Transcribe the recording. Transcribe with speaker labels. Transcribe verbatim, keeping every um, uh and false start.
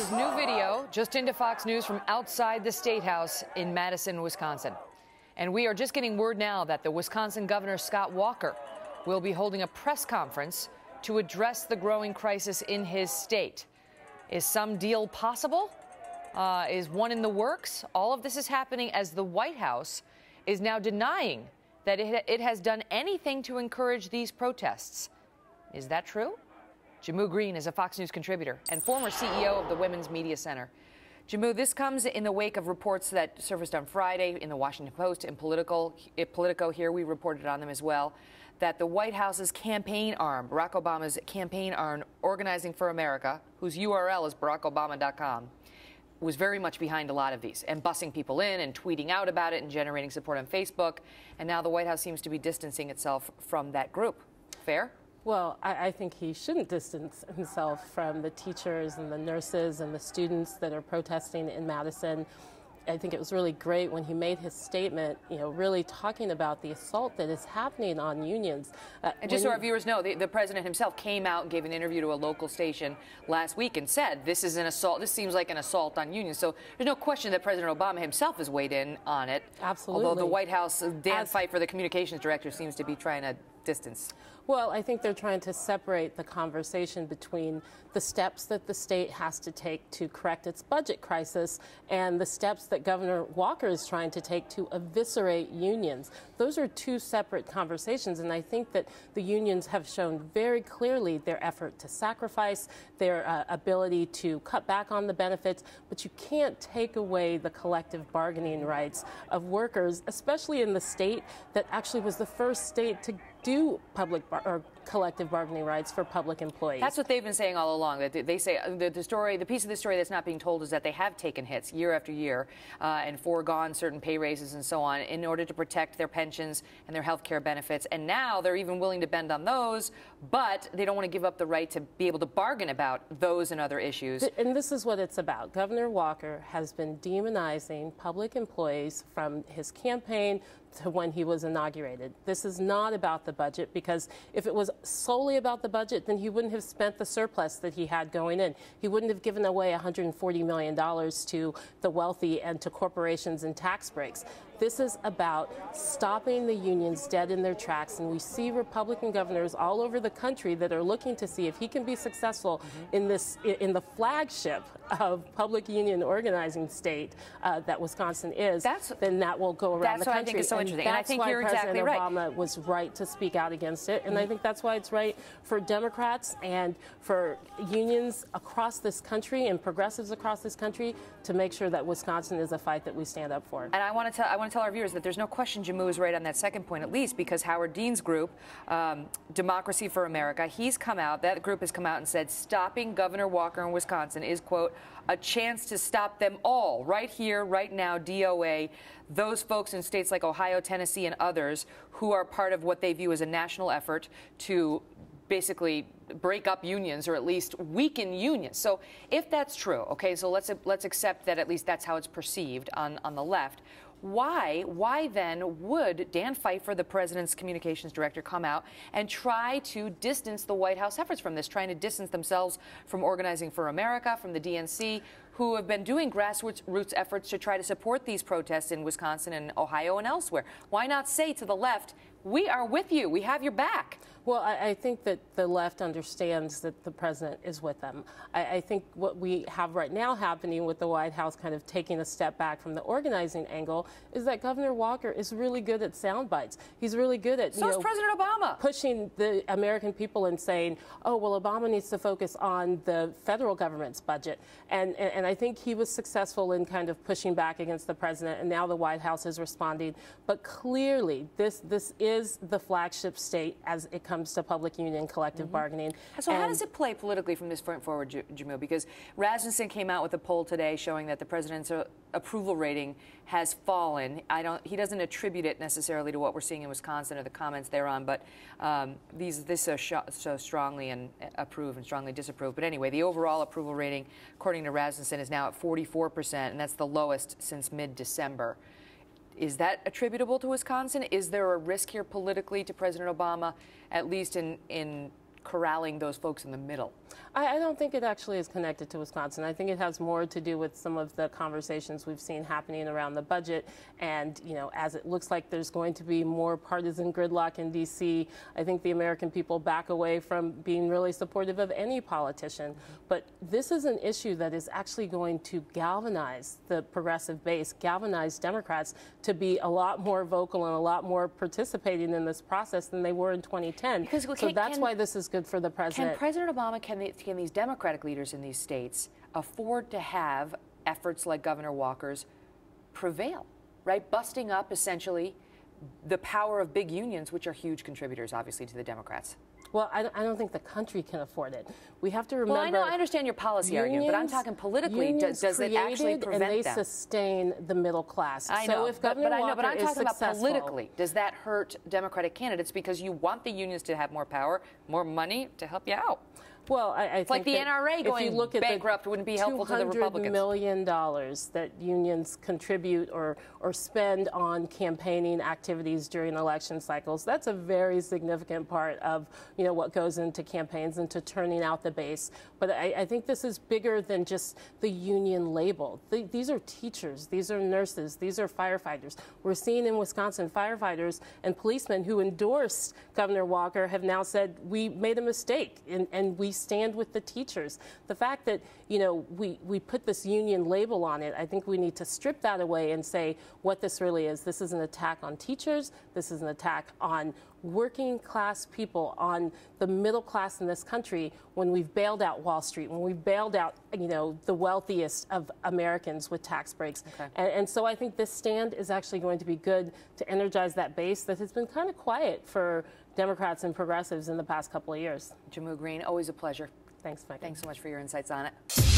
Speaker 1: is new video just into Fox News from outside the State House in Madison, Wisconsin. And we are just getting word now that the Wisconsin Governor Scott Walker will be holding a press conference to address the growing crisis in his state. Is some deal possible? Uh, is one in the works? All of this is happening as the White House is now denying that it, it has done anything to encourage these protests. Is that true? Jehmu Greene is a Fox News contributor and former C E O of the Women's Media Center. Jehmu, this comes in the wake of reports that surfaced on Friday in the Washington Post and Political, Politico. Here we reported on them as well, that the White House's campaign arm, Barack Obama's campaign arm, Organizing for America, whose U R L is barack obama dot com, was very much behind a lot of these and bussing people in and tweeting out about it and generating support on Facebook. And now the White House seems to be distancing itself from that group. Fair?
Speaker 2: Well, I, I think he shouldn't distance himself from the teachers and the nurses and the students that are protesting in Madison. I think it was really great when he made his statement, you know, really talking about the assault that is happening on unions.
Speaker 1: Uh, and just so our viewers know, the, the president himself came out and gave an interview to a local station last week and said this is an assault. This seems like an assault on unions. So there's no question that President Obama himself has weighed in on it.
Speaker 2: Absolutely.
Speaker 1: Although the White House, Dan
Speaker 2: As,
Speaker 1: Pfeiffer, the communications director, seems to be trying to distance.
Speaker 2: Well, I think they're trying to separate the conversation between the steps that the state has to take to correct its budget crisis and the steps that Governor Walker is trying to take to eviscerate unions. Those are two separate conversations, and I think that the unions have shown very clearly their effort to sacrifice, their uh, ability to cut back on the benefits, but you can't take away the collective bargaining rights of workers, especially in the state that actually was the first state to do public bar or collective bargaining rights for public employees.
Speaker 1: That's what they've been saying all along. That they say the, the story, the piece of the story that's not being told is that they have taken hits year after year uh, and foregone certain pay raises and so on in order to protect their pensions and their health care benefits. And now they're even willing to bend on those, but they don't want to give up the right to be able to bargain about those and other issues.
Speaker 2: And this is what it's about. Governor Walker has been demonizing public employees from his campaign to when he was inaugurated. This is not about the budget, because if it was solely about the budget, then he wouldn't have spent the surplus that he had going in. He wouldn't have given away one hundred forty million dollars to the wealthy and to corporations and tax breaks. This is about stopping the unions dead in their tracks, and we see Republican governors all over the country that are looking to see if he can be successful mm-hmm. in this, in the flagship of public union organizing state uh, that Wisconsin is. That's, then that will go around the country.
Speaker 1: That's what I think is so
Speaker 2: and
Speaker 1: interesting, and I think
Speaker 2: why
Speaker 1: you're
Speaker 2: President
Speaker 1: exactly
Speaker 2: Obama
Speaker 1: right.
Speaker 2: was right to speak out against it, and
Speaker 1: mm-hmm.
Speaker 2: I think that's why it's right for Democrats and for unions across this country and progressives across this country to make sure that Wisconsin is a fight that we stand up for.
Speaker 1: And I want to tell, I want to tell our viewers that there's no question Jehmu is right on that second point, at least because Howard Dean's group, um, Democracy for America, he's come out, that group has come out and said stopping Governor Walker in Wisconsin is, quote, a chance to stop them all right here, right now, D O A, those folks in states like Ohio, Tennessee, and others who are part of what they view as a national effort to basically break up unions or at least weaken unions. So if that's true, okay, so let's let's accept that at least that's how it's perceived on, on the left. Why, why then would Dan Pfeiffer, the president's communications director, come out and try to distance the White House efforts from this, trying to distance themselves from Organizing for America, from the D N C, who have been doing grassroots roots efforts to try to support these protests in Wisconsin and Ohio and elsewhere? Why not say to the left, we are with you, we have your back?
Speaker 2: Well, I, I think that the left understands that the president is with them. I, I think what we have right now happening with the White House kind of taking a step back from the organizing angle is that Governor Walker is really good at sound bites. He's really good at,
Speaker 1: so
Speaker 2: you
Speaker 1: is
Speaker 2: know,
Speaker 1: President Obama.
Speaker 2: pushing the American people and saying, oh, well, Obama needs to focus on the federal government's budget. And, and, and I think he was successful in kind of pushing back against the president, and now the White House is responding. But clearly, this, this is the flagship state as it comes to public union collective mm-hmm. bargaining.
Speaker 1: So
Speaker 2: and
Speaker 1: how does it play politically from this point forward, Jehmu? Because Rasmussen came out with a poll today showing that the president's uh, approval rating has fallen. I don't. He doesn't attribute it necessarily to what we're seeing in Wisconsin or the comments thereon, but um, these this so, sh so strongly and approve and strongly disapprove. But anyway, the overall approval rating, according to Rasmussen, is now at forty-four percent, and that's the lowest since mid-December. Is that attributable to Wisconsin? Is there a risk here politically to President Obama, at least in, in corralling those folks in the middle?
Speaker 2: I, I don't think it actually is connected to Wisconsin. I think it has more to do with some of the conversations we've seen happening around the budget. And, you know, as it looks like there's going to be more partisan gridlock in D C, I think the American people back away from being really supportive of any politician. Mm-hmm. But this is an issue that is actually going to galvanize the progressive base, galvanize Democrats to be a lot more vocal and a lot more participating in this process than they were in twenty ten.
Speaker 1: Because,
Speaker 2: so
Speaker 1: can,
Speaker 2: that's
Speaker 1: can,
Speaker 2: why this is good for the president.
Speaker 1: Can President Obama, can, they, can these Democratic leaders in these states afford to have efforts like Governor Walker's prevail, right? Busting up, essentially, the power of big unions, which are huge contributors, obviously, to the Democrats.
Speaker 2: Well, I, I don't think the country can afford it. We have to remember.
Speaker 1: Well, I know, I understand your policy unions, argument, but I'm talking politically. Does, does it actually prevent
Speaker 2: and they
Speaker 1: them?
Speaker 2: sustain the middle class.
Speaker 1: I
Speaker 2: so
Speaker 1: know,
Speaker 2: if
Speaker 1: but,
Speaker 2: Governor
Speaker 1: but I know,
Speaker 2: Walker
Speaker 1: but I'm
Speaker 2: is
Speaker 1: talking
Speaker 2: successful,
Speaker 1: about politically. Does that hurt Democratic candidates because you want the unions to have more power, more money to help you out?
Speaker 2: Well, I, I
Speaker 1: it's
Speaker 2: think
Speaker 1: like the N R A going
Speaker 2: if you look at
Speaker 1: bankrupt wouldn't be helpful to the Republicans.
Speaker 2: two hundred million dollars that unions contribute or, or spend on campaigning activities during election cycles, that's a very significant part of, you know, what goes into campaigns and to turning out the base. But I, I think this is bigger than just the union label. The, these are teachers, these are nurses, these are firefighters. We're seeing in Wisconsin firefighters and policemen who endorsed Governor Walker have now said we made a mistake and, and we stand with the teachers. The fact that, you know, we, we put this union label on it, I think we need to strip that away and say what this really is. This is an attack on teachers. This is an attack on working class people, on the middle class in this country when we've bailed out Wall Street, when we've bailed out, you know, the wealthiest of Americans with tax breaks.
Speaker 1: Okay.
Speaker 2: And, and so I think this stand is actually going to be good to energize that base that has been kind of quiet for Democrats and progressives in the past couple of years.
Speaker 1: Jehmu Greene, always a pleasure.
Speaker 2: Thanks, Mike.
Speaker 1: Thanks so much for your insights on it.